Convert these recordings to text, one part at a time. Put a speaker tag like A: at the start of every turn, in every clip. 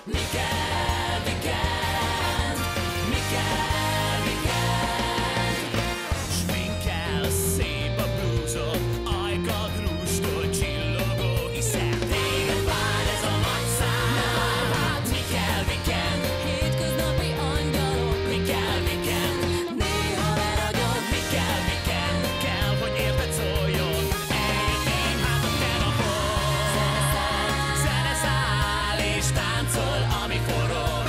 A: Sminkel, szép a blúzod, ajkad rústól csillogó, hiszen téged vár ez a nagy szám. Mi kell weekend? Hétköznapi angyalok. Mi kell weekend? Néha leragyog. Mi kell weekend? Kell, hogy érted szóljon. Anything, hát a tenahol. Zene száll és táncol, ami forog.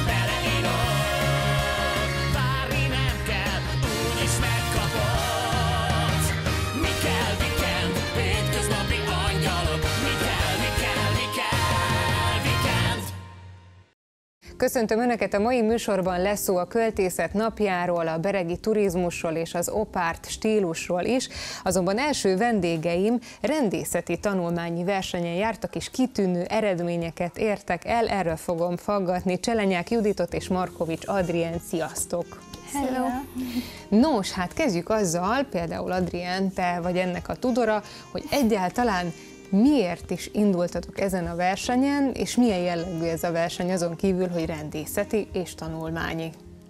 A: Beleírod, várni nem kell, úgyis megkapod. Mi kell weekend? Hétköznapi angyalok. Mi kell, mi kell, mi kell weekend?
B: Köszöntöm Önöket, a mai műsorban lesz szó a költészet napjáról, a beregi turizmusról és az opárt stílusról is, azonban első vendégeim rendészeti tanulmányi versenyen jártak és kitűnő eredményeket értek el, erről fogom faggatni Cselenyák Juditot és Markovics Adrien. Sziasztok!
C: Hello!
B: Nos, hát kezdjük azzal, például Adrien, te vagy ennek a tudora, hogy egyáltalán miért is indultatok ezen a versenyen, és milyen jellegű ez a verseny azon kívül, hogy rendészeti és tanulmányi?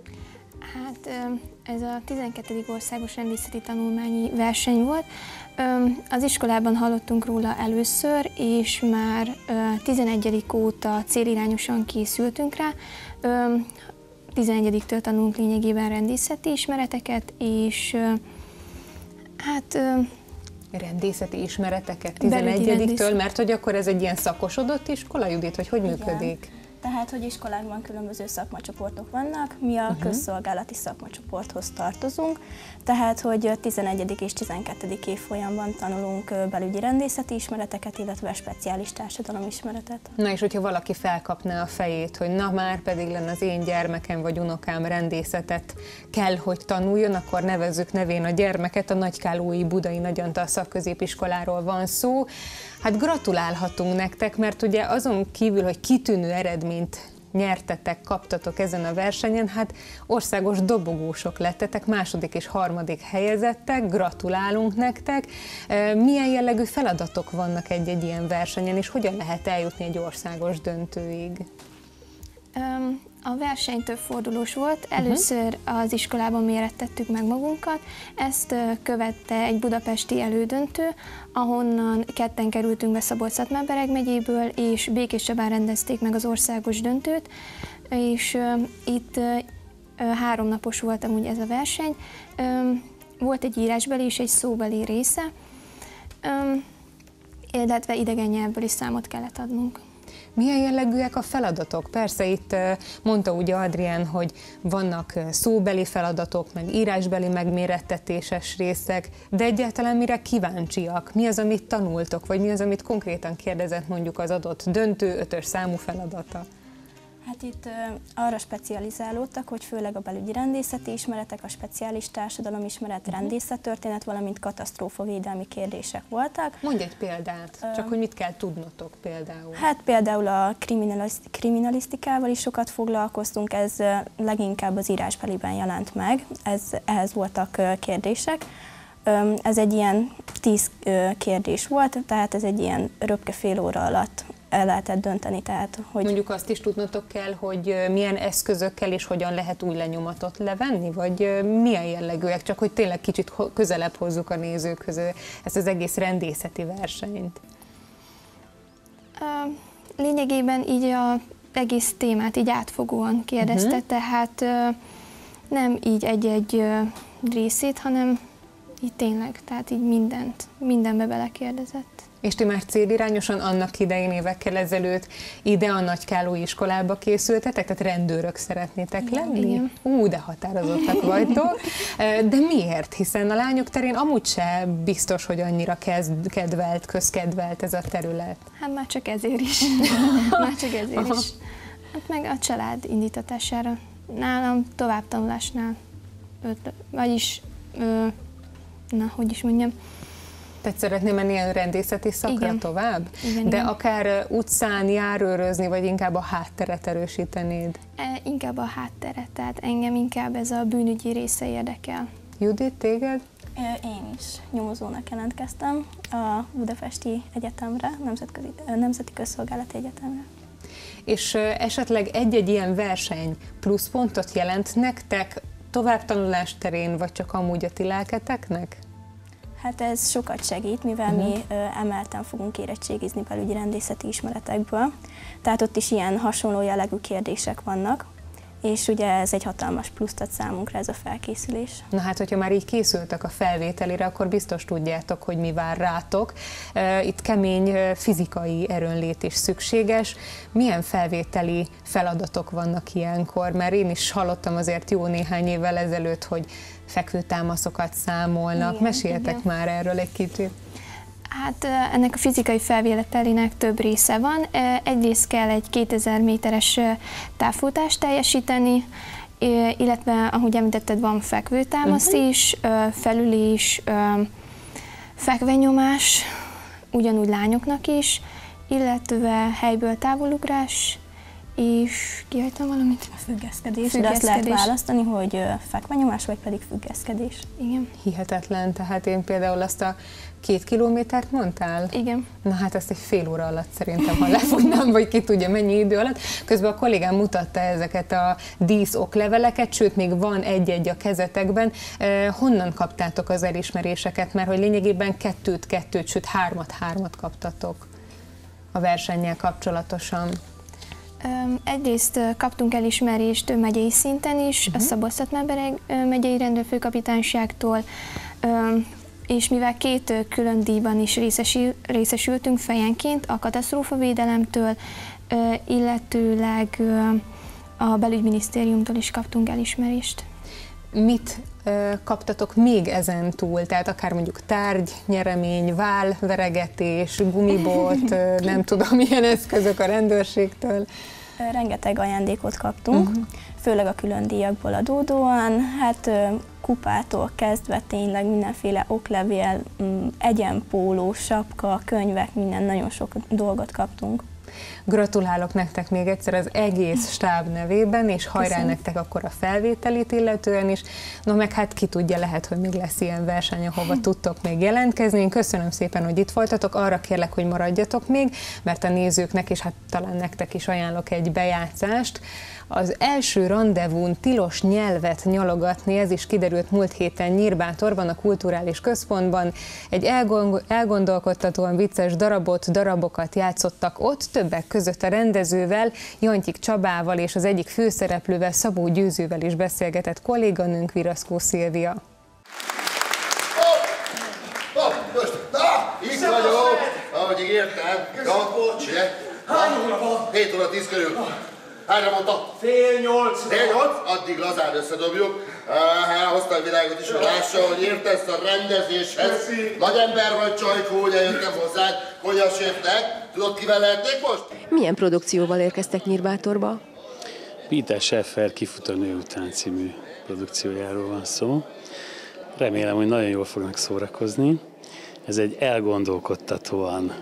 C: Hát ez a 12. országos rendészeti tanulmányi verseny volt. Az iskolában hallottunk róla először, és már 11. óta célirányosan készültünk rá. 11-től tanulunk lényegében rendészeti ismereteket, és hát...
B: Rendészeti ismereteket 11-től, mert hogy akkor ez egy ilyen szakosodott iskola, Judit, hogy működik?
D: Tehát, hogy iskolákban különböző szakmacsoportok vannak, mi a közszolgálati szakmacsoporthoz tartozunk, tehát, hogy 11. és 12. évfolyamban tanulunk belügyi rendészeti ismereteket, illetve speciális társadalomismeretet.
B: Na és hogyha valaki felkapná a fejét, hogy na már pedig lenne az én gyermekem vagy unokám rendészetet kell, hogy tanuljon, akkor nevezzük nevén a gyermeket, a Nagykállói Budai Nagy Antal Szakközépiskoláról van szó. Hát gratulálhatunk nektek, mert ugye azon kívül, hogy kitűnő eredményt nyertetek, kaptatok ezen a versenyen, hát országos dobogósok lettetek, második és harmadik helyezettek, gratulálunk nektek. Milyen jellegű feladatok vannak egy-egy ilyen versenyen, és hogyan lehet eljutni egy országos döntőig?
C: A verseny több fordulós volt. Először az iskolában mérettettük meg magunkat, ezt követte egy budapesti elődöntő, ahonnan ketten kerültünk be Szabolcs-Szatmár-Bereg megyéből, és Békéscsabán rendezték meg az országos döntőt, és itt 3 napos volt amúgy ez a verseny. Volt egy írásbeli és egy szóbeli része, illetve idegen nyelvből is számot kellett adnunk.
B: Milyen jellegűek a feladatok? Persze itt mondta ugye Adrien, hogy vannak szóbeli feladatok, meg írásbeli megmérettetéses részek, de egyáltalán mire kíváncsiak? Mi az, amit tanultok, vagy mi az, amit konkrétan kérdezett mondjuk az adott döntő 5-ös számú feladata?
D: Hát itt arra specializálódtak, hogy főleg a belügyi rendészeti ismeretek, a speciális társadalomismeret, rendészettörténet, valamint katasztrófavédelmi kérdések voltak.
B: Mondj egy példát, csak hogy mit kell tudnotok például.
D: Hát például a kriminalisztikával is sokat foglalkoztunk, ez leginkább az írásbeliben jelent meg, ehhez voltak kérdések. Ez egy ilyen 10 kérdés volt, tehát ez egy ilyen röpke fél óra alatt el lehetett dönteni. Tehát, hogy
B: mondjuk azt is tudnotok kell, hogy milyen eszközökkel és hogyan lehet új lenyomatot levenni, vagy milyen jellegűek, csak hogy tényleg kicsit közelebb hozzuk a nézőkhöz ezt az egész rendészeti versenyt.
C: Lényegében így az egész témát így átfogóan kérdezte, tehát nem így egy-egy részét, hanem így tényleg, tehát így mindenbe belekérdezett.
B: És ti már célirányosan annak idején évekkel ezelőtt ide a Nagykállói iskolába készültetek, tehát rendőrök szeretnétek lenni?
C: Igen.
B: De határozottak vagytok. De miért? Hiszen a lányok terén amúgy se biztos, hogy annyira közkedvelt ez a terület.
C: Hát már csak ezért is. Hát meg a család indítatására. Nálam továbbtanulásnál, vagyis, hogy is mondjam,
B: Te szeretnél menni a rendészeti szakra
C: igen.
B: Tovább?
C: Igen,
B: de
C: igen.
B: akár utcán járőrözni, vagy inkább a hátteret erősítenéd?
C: Inkább a hátteret, tehát engem inkább ez a bűnügyi része érdekel.
B: Judit, téged?
D: Én is nyomozónak jelentkeztem a Budapesti Egyetemre, Nemzeti Közszolgálati Egyetemre.
B: És esetleg egy-egy ilyen verseny pluszpontot jelent nektek továbbtanulás terén, vagy csak amúgy a ti lelketeknek?
D: Hát ez sokat segít, mivel mi emelten fogunk érettségizni belügyi rendészeti ismeretekből. Tehát ott is ilyen hasonló jellegű kérdések vannak, és ugye ez egy hatalmas pluszt ad számunkra ez a felkészülés.
B: Na hát, hogyha már így készültek a felvételire, akkor biztos tudjátok, hogy mi vár rátok. Itt kemény fizikai erőnlét is szükséges. Milyen felvételi feladatok vannak ilyenkor? Mert én is hallottam azért jó néhány évvel ezelőtt, hogy fekvőtámaszokat számolnak.
C: Igen,
B: Meséljetek
C: igen.
B: már erről egy kicsit.
C: Hát ennek a fizikai felvételének több része van. Egyrészt kell egy 2000 méteres távfutást teljesíteni, illetve, ahogy említetted, van fekvőtámasz is, felülés, fekvenyomás, ugyanúgy lányoknak is, illetve helyből távolugrás, és kihagytam valamit?
D: Függeszkedés. De azt lehet választani, hogy fekvenyomás, vagy pedig függeszkedés.
C: Igen.
B: Hihetetlen, tehát én például azt a 2 kilométert mondtál?
C: Igen.
B: Na hát ezt egy fél óra alatt szerintem, ha lefognám, vagy ki tudja mennyi idő alatt. Közben a kollégám mutatta ezeket a díszokleveleket, sőt, még van egy-egy a kezetekben. Honnan kaptátok az elismeréseket? Mert hogy lényegében 2-2, sőt 3-3 kaptatok a versennyel kapcsolatosan.
C: Egyrészt kaptunk elismerést megyei szinten is, a Szabolcs-Szatmár-Bereg megyei rendőrfőkapitányságtól, és mivel 2 külön díjban is részesültünk fejenként, a katasztrófavédelemtől, illetőleg a belügyminisztériumtól is kaptunk elismerést.
B: Mit kaptatok még ezen túl? Tehát akár mondjuk tárgy, nyeremény, válveregetés, gumibot, nem tudom, milyen eszközök a rendőrségtől?
D: Rengeteg ajándékot kaptunk, főleg a külön díjakból adódóan, hát kupától kezdve tényleg mindenféle oklevél, egyenpóló, sapka, könyvek, minden nagyon sok dolgot kaptunk.
B: Gratulálok nektek még egyszer az egész stáb nevében, és hajrá
D: Köszönöm.
B: nektek akkor a felvételit illetően is. No meg hát ki tudja, lehet, hogy még lesz ilyen verseny, ahova tudtok még jelentkezni. Én köszönöm szépen, hogy itt voltatok, arra kérlek, hogy maradjatok még, mert a nézőknek és hát talán nektek is ajánlok egy bejátszást. Az első randevún tilos nyelvet nyalogatni, ez is kiderült múlt héten Nyírbátorban, a Kulturális Központban. Egy elgondolkodtatóan vicces darabokat játszottak ott, többek között a rendezővel, Jantyik Csabával és az egyik főszereplővel, Szabó Győzővel is beszélgetett kolléganőnk, Viraszkó Szilvia.
E: Itt vagyok, ahogy ígértem.
F: Hány óra van?
E: 7 óra 10 körül. Hányra mondta?
F: Fél 8.
E: Fél 8? Addig lazán összedobjuk. Hoztam a világot is, hogy lássa, hogy értesz a rendezéshez.
F: Köszi.
E: Nagy ember vagy, Csajkó, ugye jöttem hozzád, Konyaséfnek. Tudod, kivel lehetnék most?
G: Milyen produkcióval érkeztek Nyírbátorba?
H: Peter Scheffer Kifut a nő után című produkciójáról van szó. Remélem, hogy nagyon jól fognak szórakozni. Ez egy elgondolkodtatóan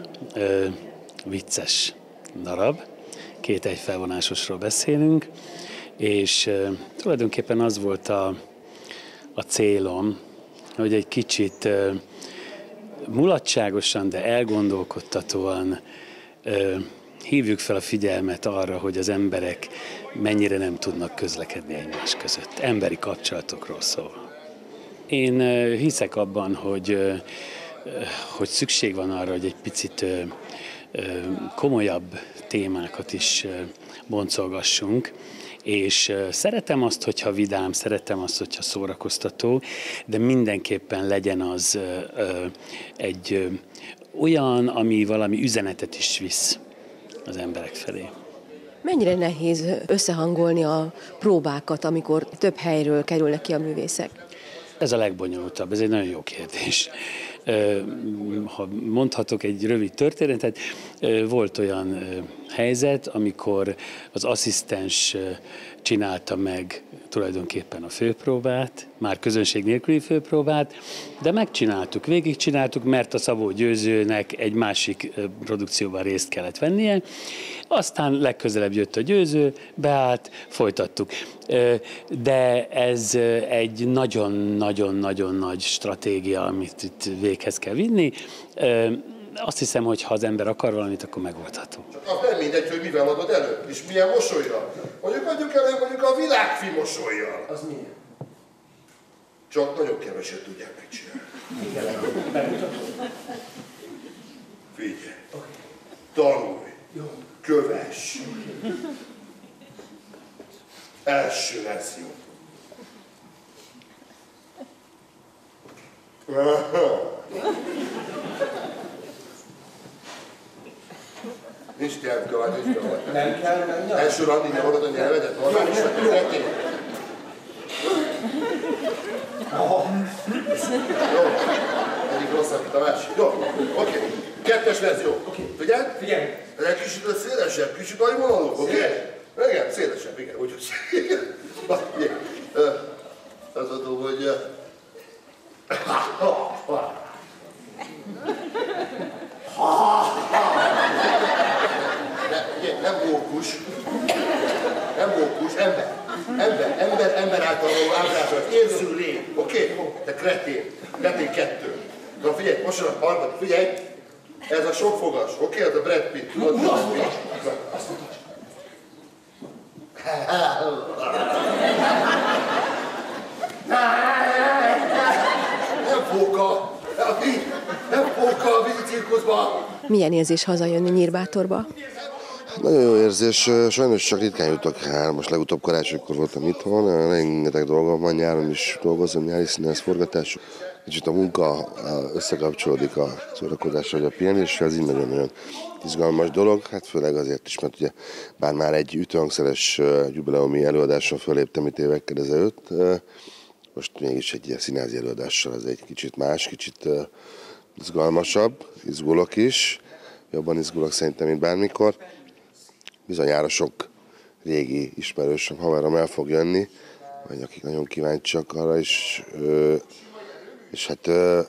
H: vicces darab. 2 egyfelvonásosról beszélünk, és tulajdonképpen az volt a célom, hogy egy kicsit mulatságosan, de elgondolkodtatóan hívjuk fel a figyelmet arra, hogy az emberek mennyire nem tudnak közlekedni egymás között. Emberi kapcsolatokról szól. Én hiszek abban, hogy szükség van arra, hogy egy picit komolyabb témákat is boncolgassunk, és szeretem azt, hogyha vidám, szeretem azt, hogyha szórakoztató, de mindenképpen legyen az egy olyan, ami valami üzenetet is visz az emberek felé.
G: Mennyire nehéz összehangolni a próbákat, amikor több helyről kerülnek ki a művészek?
H: Ez a legbonyolultabb, ez egy nagyon jó kérdés. Ha mondhatok egy rövid történetet, volt olyan helyzet, amikor az asszisztens csinálta meg tulajdonképpen a főpróbát, már közönség nélküli főpróbát, de megcsináltuk, végigcsináltuk, mert a Szabó Győzőnek egy másik produkcióban részt kellett vennie. Aztán legközelebb jött a Győző, beállt, folytattuk. De ez egy nagyon-nagyon-nagyon nagy stratégia, amit itt véghez kell vinni. azt hiszem, hogy ha az ember akar valamit, akkor megoldható.
E: Csak az nem mindegy, hogy mivel adod elő, és milyen mosollyal. Mondjuk adjuk elő mondjuk a világfi mosollyal.
F: Az milyen?
E: Csak nagyon keveset tudják megcsinálni. Figyelj, tanulj, kövess. Első verzió. Nincs nyelvgyalány, nincs gyalány.
F: Nem kell menni?
E: Első randi nyomod a nyelvedet, normális vagy tüzetén. Jó, egyik rosszabb, mint a másik. Jó, oké. Kettes verzió. Figyelj?
F: Figyelj!
E: Egy kicsit szélesebb, kicsit nagy vonalú, oké? Igen, szélesebb, igen, úgyhogy. Az adom, hogy... Nem mókus. Nem mókus, ember. Ember által való ábrázolat. Érző lény, oké? Te kretén. Kretén 2. Na figyelj, most a harmadik, figyelj! Ez a sokfogas, oké? Ez a Brad Pitt. Nem fóka! Nem fóka a vízi cirkuszba!
G: Milyen érzés hazajönni Nyírbátorba?
I: Nagyon jó érzés, sajnos csak ritkán jutok el, most legutóbb karácsonykor voltam itthon, rengeteg dolgom van, nyáron is dolgozom, nyári színész forgatás. Kicsit a munka összekapcsolódik a szórakozással, vagy a pihenésre, ez így nagyon-nagyon izgalmas dolog, hát főleg azért is, mert ugye bár már egy ütőhangszeres jubileumi előadással föléptem itt évekkel ezelőtt, most mégis egy ilyen színházi előadással ez egy kicsit más, kicsit izgalmasabb, izgulok is, jobban izgulok szerintem, mint bármikor. Bizonyára sok régi ismerősöm, haverom el fog jönni, vagy akik nagyon kíváncsiak arra is, és hát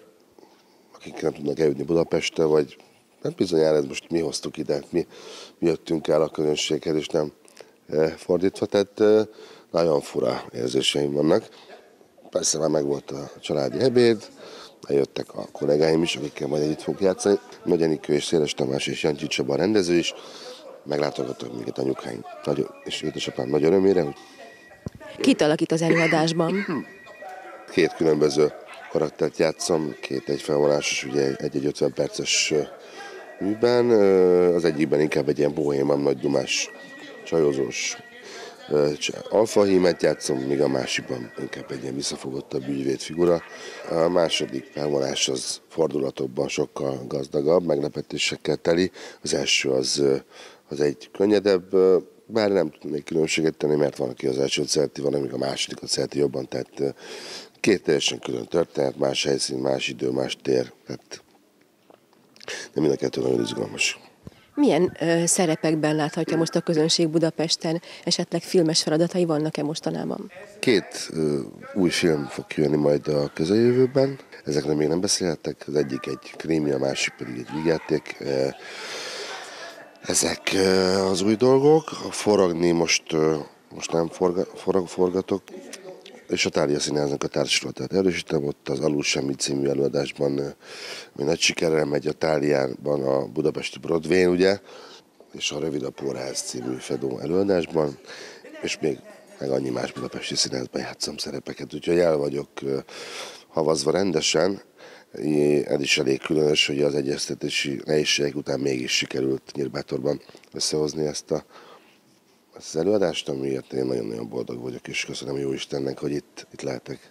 I: akik nem tudnak eljutni Budapestre, vagy nem bizonyára ez most mi hoztuk ide, mi jöttünk el a közönséghez, és nem fordítva, tehát nagyon fura érzéseim vannak. Persze már megvolt a családi ebéd, eljöttek a kollégáim is, akikkel majd együtt fogunk játszani. Nagy Enikő és Széles Tamás és Jancsi Csaba a rendező is. Meglátogatok minket anyukáink és édesapám nagy örömére.
G: Kit alakít az előadásban?
I: Két különböző karaktert játszom, két egyfelvonásos, ugye egy 50 perces műben. Az egyikben inkább egy ilyen bohéman, nagy dumás, csajozós alfahímet játszom, míg a másikban inkább egy ilyen visszafogottabb ügyvéd figura. A második felvonás az fordulatokban sokkal gazdagabb, meglepetésekkel teli. Az első az egy könnyedebb, bár nem tudnék különbséget tenni, mert van, aki az elsőt szereti, van, amíg a másodikat szereti jobban, tehát két teljesen külön történet, más helyszín, más idő, más tér, tehát de mind a kettő nagyon izgalmas.
G: Milyen szerepekben láthatja most a közönség Budapesten? Esetleg filmes feladatai vannak-e mostanában?
I: Két új film fog kijönni majd a közeljövőben. Ezekről még nem beszélhetek. Az egyik egy krími, a másik pedig egy vígjáték. Ezek az új dolgok. Forogni most nem forgatok. És a Thália Színháznak a társulatát erősítem. Ott az Alul Semmi című előadásban, ami nagy sikerrel megy a Tháliában, a budapesti Broadway-n, ugye, és a Rövid a Póráz című Fedó előadásban, és még meg annyi más budapesti színházban játszom szerepeket, úgyhogy el vagyok havazva rendesen. Ez is elég különös, hogy az egyeztetési nehézségek után mégis sikerült Nyírbátorban összehozni ezt az előadást, amiért én nagyon-nagyon boldog vagyok, és köszönöm jó Istennek, hogy itt lehetek.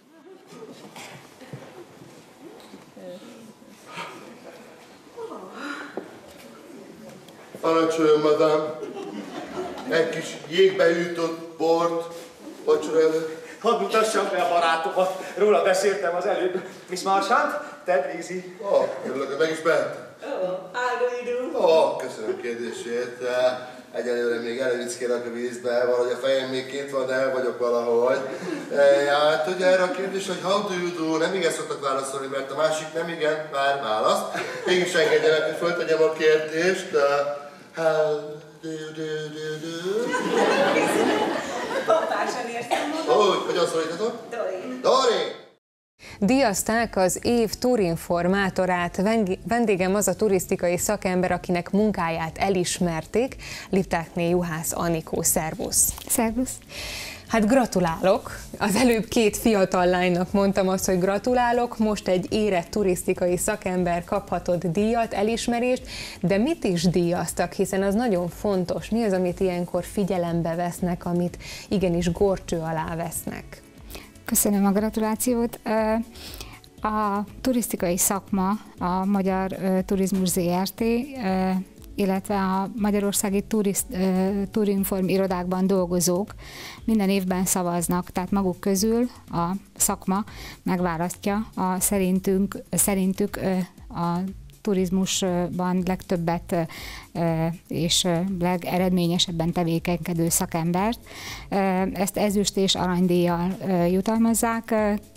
E: Parancsoljon, madám! Egy kis jégbe hűtött bort, vacsora előtt.
F: Hadd mutassam be a barátomat. Róla beszéltem az előbb. Miss Marchant, Ted Lizzy.
E: Örülök, hogy meg is behettem. Köszönöm kérdését. Egyelőre még elővickélek a vízbe, valahogy a fejem még kint van, de el vagyok valahogy. Hát ugye erre a kérdés, hogy how do you do, nem igen szoktak válaszolni, mert a másik nem igen vár választ. Mégis engedjenek, hogy föltegyem a kérdést. How do you do?
J: Pompásan értem magam.
E: Hogyan szólítatok?
J: Dori.
E: Dori!
B: Díjazták az év turinformátorát. Vendégem az a turisztikai szakember, akinek munkáját elismerték, Liptákné Juhász Anikó. Szervusz!
J: Szervusz!
B: Hát gratulálok! Az előbb két fiatal lánynak mondtam azt, hogy gratulálok, most egy érett turisztikai szakember kaphatott díjat, elismerést, de mit is díjaztak, hiszen az nagyon fontos. Mi az, amit ilyenkor figyelembe vesznek, amit igenis górcső alá vesznek?
J: Köszönöm a gratulációt. A turisztikai szakma, a Magyar Turizmus ZRT, illetve a magyarországi turinform irodákban dolgozók minden évben szavaznak, tehát maguk közül a szakma megválasztja a szerintük a turizmusban legtöbbet és legeredményesebben tevékenykedő szakembert. Ezt ezüst és aranydíjjal jutalmazzák.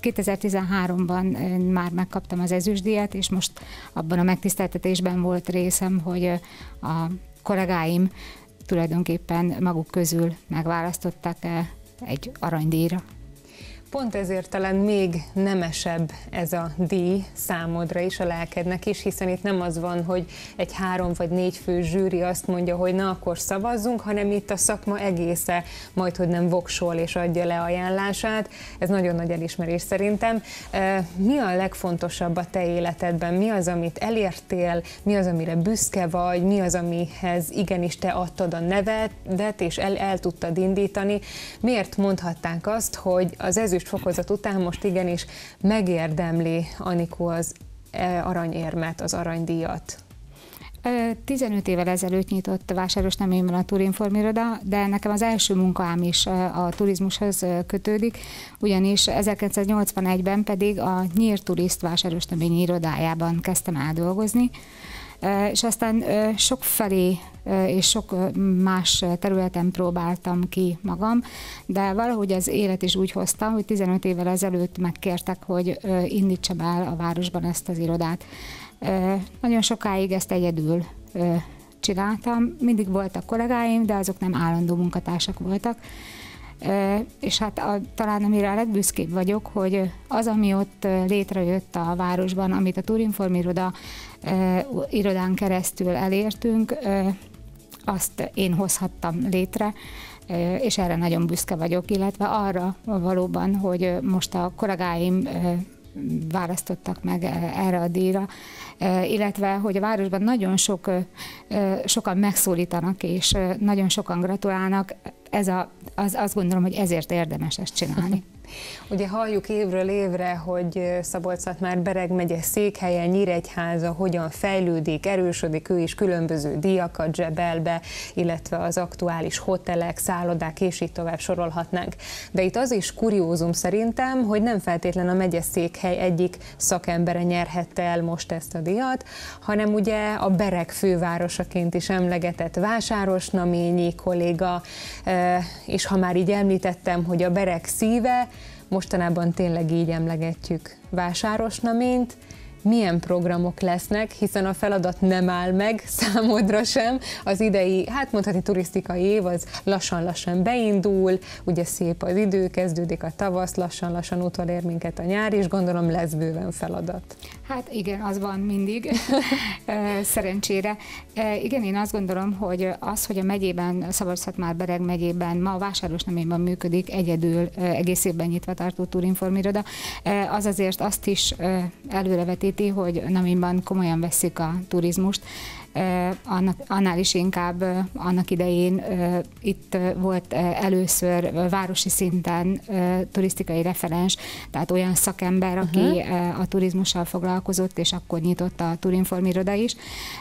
J: 2013-ban már megkaptam az ezüstdíjat, és most abban a megtiszteltetésben volt részem, hogy a kollégáim tulajdonképpen maguk közül megválasztottak egy aranydíjra.
B: Pont ezért talán még nemesebb ez a díj számodra is, a lelkednek is, hiszen itt nem az van, hogy egy 3 vagy 4 fő zsűri azt mondja, hogy na akkor szavazzunk, hanem itt a szakma egésze majd, hogy nem voksol és adja le ajánlását. Ez nagyon nagy elismerés szerintem. Mi a legfontosabb a te életedben? Mi az, amit elértél? Mi az, amire büszke vagy? Mi az, amihez igenis te adtad a nevedet és el tudtad indítani? Miért mondhatták azt, hogy az ezüst fokozat után most igenis megérdemli Anikó az aranyérmet, az aranydíjat?
J: 15 évvel ezelőtt nyitott Vásárosnemében a Turinform iroda, de nekem az első munkám is a turizmushoz kötődik, ugyanis 1981-ben pedig a Nyír Turiszt Vásárosneményi irodájában kezdtem el dolgozni, és aztán sokfelé és sok más területen próbáltam ki magam, de valahogy az élet is úgy hozta, hogy 15 évvel ezelőtt megkértek, hogy indítsam el a városban ezt az irodát. Nagyon sokáig ezt egyedül csináltam, mindig voltak kollégáim, de azok nem állandó munkatársak voltak. És hát talán amire a legbüszkébb vagyok, hogy az, ami ott létrejött a városban, amit a Turinform irodán keresztül elértünk, azt én hozhattam létre, és erre nagyon büszke vagyok, illetve arra valóban, hogy most a kollégáim választottak meg erre a díjra, illetve hogy a városban nagyon sokan megszólítanak, és nagyon sokan gratulálnak, azt gondolom, hogy ezért érdemes ezt csinálni.
B: Ugye halljuk évről évre, hogy Szabolcs-Szatmár-Bereg megye székhelye, Nyíregyháza hogyan fejlődik, erősödik, ő is különböző díjakat zsebel be, illetve az aktuális hotelek, szállodák, és így tovább sorolhatnánk. De itt az is kuriózum szerintem, hogy nem feltétlen a megyeszékhely egyik szakembere nyerhette el most ezt a díjat, hanem ugye a Bereg fővárosaként is emlegetett Vásárosnaményi kolléga, és ha már így említettem, hogy a Bereg szíve, mostanában tényleg így emlegetjük Vásárosnaményt. Milyen programok lesznek, hiszen a feladat nem áll meg számodra sem. Az idei, hát mondhatni turisztikai év az lassan-lassan beindul, ugye szép az idő, kezdődik a tavasz, lassan-lassan utolér minket a nyár, és gondolom lesz bőven feladat.
J: Hát igen, az van mindig, szerencsére. Igen, én azt gondolom, hogy az, hogy a megyében, Szabolcs-Szatmár-Bereg megyében ma a Vásárosnaménban működik egyedül egész évben nyitva tartó Turinform iroda, az azért azt is előrevetíti, hogy Naménban komolyan veszik a turizmust. Annál is inkább annak idején itt volt először városi szinten turisztikai referens, tehát olyan szakember, aki a turizmussal foglalkozott, és akkor nyitott a Turinform iroda is.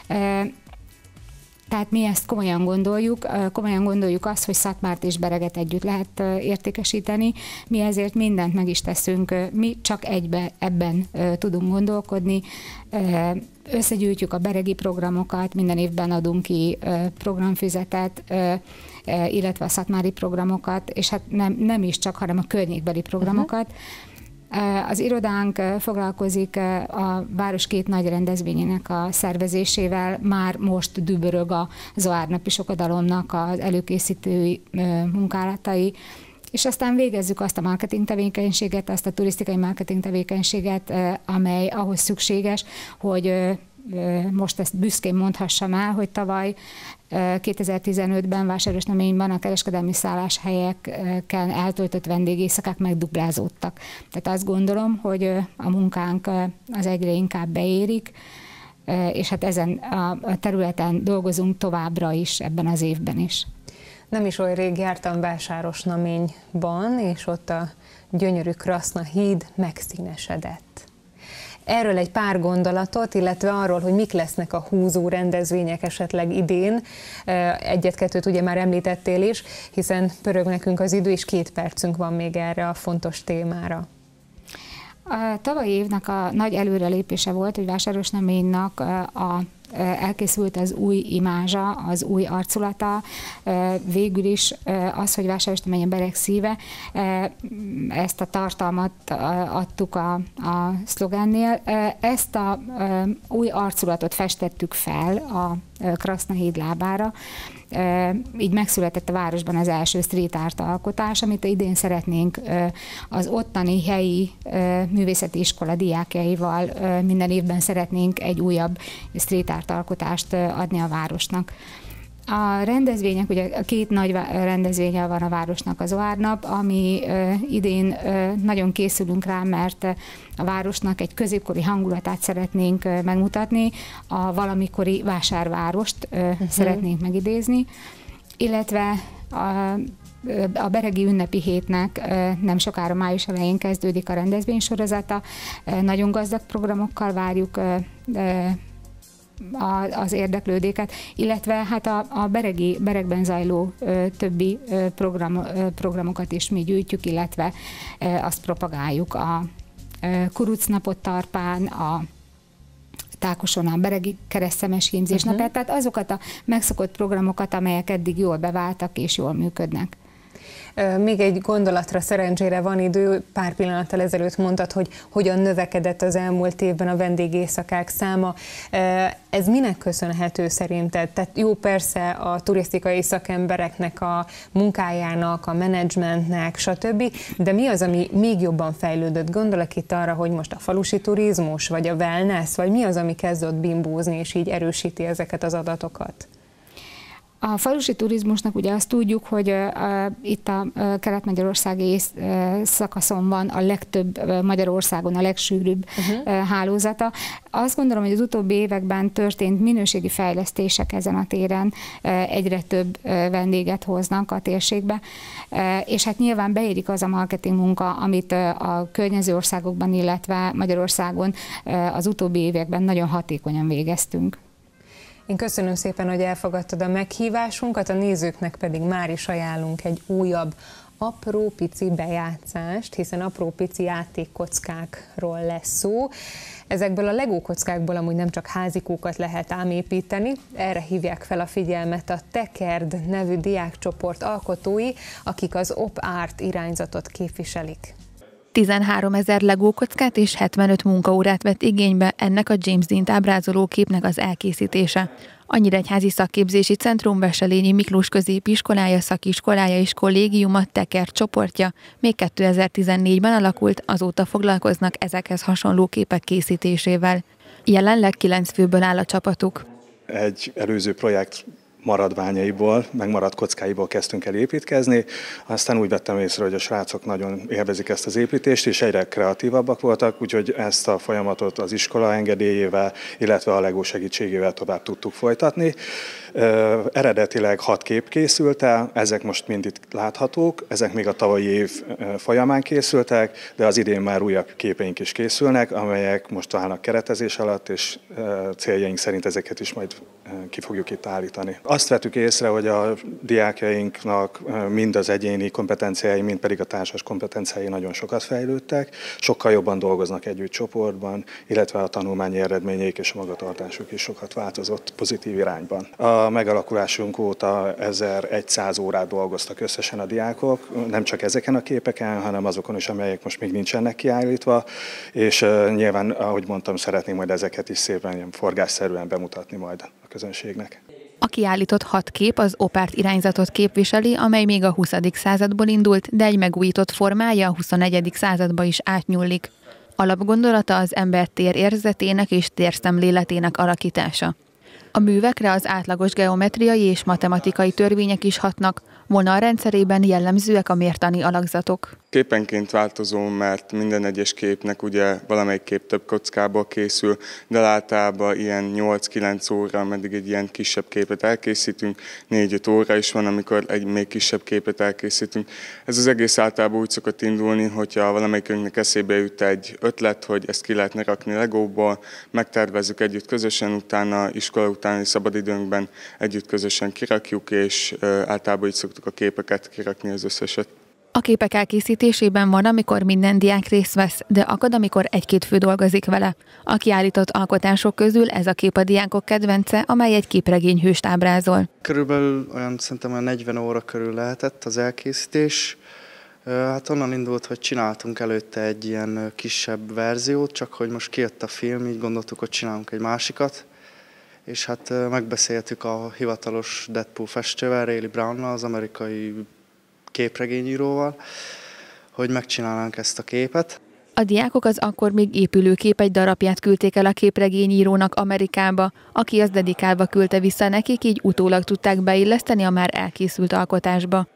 J: Tehát mi ezt komolyan gondoljuk azt, hogy Szatmárt és Bereget együtt lehet értékesíteni, mi ezért mindent meg is teszünk, mi csak ebben tudunk gondolkodni, összegyűjtjük a beregi programokat, minden évben adunk ki programfüzetet, illetve a szatmári programokat, és hát nem is csak, hanem a környékbeli programokat. Az irodánk foglalkozik a város két nagy rendezvényének a szervezésével, már most dübörög a Zoárnapi Sokodalomnak az előkészítői munkálatai, és aztán végezzük azt a marketing tevékenységet, azt a turisztikai marketing tevékenységet, amely ahhoz szükséges, hogy most ezt büszkén mondhassam el, hogy tavaly 2015-ben Vásárosnaményban a kereskedelmi szálláshelyeken eltöltött vendégészakák megduplázódtak. Tehát azt gondolom, hogy a munkánk az egyre inkább beérik, és hát ezen a területen dolgozunk továbbra is ebben az évben is.
B: Nem is olyan rég jártam Vásárosnaményban, és ott a gyönyörű Kraszna híd megszínesedett. Erről egy pár gondolatot, illetve arról, hogy mik lesznek a húzó rendezvények esetleg idén. Egyet-kettőt ugye már említettél is, hiszen pörög nekünk az idő, és 2 percünk van még erre a fontos témára.
J: A tavalyi évnek a nagy előrelépése volt, hogy Vásárosnaménynak elkészült az új imázsa, az új arculata, végül is az, hogy Vásárosnamény a bereg szíve, ezt a tartalmat adtuk a szlogennél. Ezt a új arculatot festettük fel a Kraszna híd lábára, így megszületett a városban az első street art alkotás, amit idén szeretnénk az ottani helyi művészeti iskola diákjaival minden évben szeretnénk egy újabb street art alkotást adni a városnak. A rendezvények, ugye 2 nagy rendezvénye van a városnak, az Oárnap, ami idén nagyon készülünk rá, mert a városnak egy középkori hangulatát szeretnénk megmutatni, a valamikori vásárvárost szeretnénk megidézni, illetve a beregi ünnepi hétnek nem sokára május elején kezdődik a rendezvénysorozata, nagyon gazdag programokkal várjuk az érdeklődéket, illetve hát a beregben zajló többi programokat is mi gyűjtjük, illetve azt propagáljuk. A kurucnapot Tarpán, a Tákoson a beregi keresztszemes hímzés napját, tehát azokat a megszokott programokat, amelyek eddig jól beváltak és jól működnek.
B: Még egy gondolatra szerencsére van idő, pár pillanattal ezelőtt mondtad, hogy hogyan növekedett az elmúlt évben a vendégészakák száma. Ez minek köszönhető szerinted? Tehát jó, persze a turisztikai szakembereknek a munkájának, a menedzsmentnek, stb., de mi az, ami még jobban fejlődött? Gondolok itt arra, hogy most a falusi turizmus, vagy a wellness, vagy mi az, ami kezdett bimbózni, és így erősíti ezeket az adatokat?
J: A falusi turizmusnak ugye azt tudjuk, hogy itt a kelet-magyarországi szakaszon van a legtöbb Magyarországon, a legsűrűbb hálózata. Azt gondolom, hogy az utóbbi években történt minőségi fejlesztések ezen a téren, egyre több vendéget hoznak a térségbe, és hát nyilván beérik az a marketing munka, amit a környező országokban, illetve Magyarországon az utóbbi években nagyon hatékonyan végeztünk.
B: Én köszönöm szépen, hogy elfogadtad a meghívásunkat, a nézőknek pedig már is ajánlunk egy újabb apró pici bejátszást, hiszen apró pici játékkockákról lesz szó. Ezekből a Lego kockákból amúgy nem csak házikókat lehet ám építeni, erre hívják fel a figyelmet a Tekerd nevű diákcsoport alkotói, akik az Op Art irányzatot képviselik.
K: 13 000 Lego kockát és 75 munkaórát vett igénybe ennek a James Dean-t ábrázoló képnek az elkészítése. A Nyíregyházi Szakképzési Centrum Veselényi Miklós Középiskolája, szakiskolája és kollégiuma Tekerd csoportja még 2014-ben alakult, azóta foglalkoznak ezekhez hasonló képek készítésével. Jelenleg 9 főből áll a csapatuk.
L: Egy előző projekt maradványaiból, megmaradt kockáiból kezdtünk el építkezni, aztán úgy vettem észre, hogy a srácok nagyon élvezik ezt az építést, és egyre kreatívabbak voltak, úgyhogy ezt a folyamatot az iskola engedélyével, illetve a Lego segítségével tovább tudtuk folytatni. Eredetileg 6 kép készült el, ezek most mind itt láthatók, ezek még a tavalyi év folyamán készültek, de az idén már újabb képeink is készülnek, amelyek most állnak keretezés alatt, és céljaink szerint ezeket is majd ki fogjuk itt állítani. Azt vettük észre, hogy a diákjainknak mind az egyéni kompetenciái, mind pedig a társas kompetenciái nagyon sokat fejlődtek, sokkal jobban dolgoznak együtt csoportban, illetve a tanulmányi eredményeik és a magatartásuk is sokat változott pozitív irányban. A megalakulásunk óta 1100 órát dolgoztak összesen a diákok, nem csak ezeken a képeken, hanem azokon is, amelyek most még nincsenek kiállítva, és nyilván, ahogy mondtam, szeretnénk majd ezeket is szépen ilyen forgásszerűen bemutatni majd a közönségnek.
K: A kiállított 6 kép az opárt irányzatot képviseli, amely még a 20. századból indult, de egy megújított formája a 21. századba is átnyúlik. Alapgondolata az ember térérzetének és térszemléletének alakítása. A művekre az átlagos geometriai és matematikai törvények is hatnak, vonalrendszerében jellemzőek a mértani alakzatok.
M: Képenként változó, mert minden egyes képnek ugye valamelyik kép több kockából készül, de általában ilyen 8-9 óra, ameddig egy ilyen kisebb képet elkészítünk, 4-5 óra is van, amikor egy még kisebb képet elkészítünk. Ez az egész általában úgy szokott indulni, hogyha valamelyikünknek eszébe jut egy ötlet, hogy ezt ki lehetne rakni Legóból, megtervezzük együtt közösen, utána iskola utáni szabadidőnkben együtt közösen kirakjuk, és általában így szoktuk a képeket kirakni az összeset.
K: A képek elkészítésében van, amikor minden diák részt vesz, de akad, amikor egy-két fő dolgozik vele. A kiállított alkotások közül ez a kép a diákok kedvence, amely egy képregényhőst ábrázol.
N: Körülbelül szerintem 40 óra körül lehetett az elkészítés. Hát onnan indult, hogy csináltunk előtte egy ilyen kisebb verziót, csak hogy most kijött a film, így gondoltuk, hogy csinálunk egy másikat. És hát megbeszéltük a hivatalos Deadpool festővel, Rayleigh Brownnal, az amerikai képregényíróval, hogy megcsinálnánk ezt a képet.
K: A diákok az akkor még épülő kép egy darabját küldték el a képregényírónak Amerikába, aki azt dedikálva küldte vissza nekik, így utólag tudták beilleszteni a már elkészült alkotásba.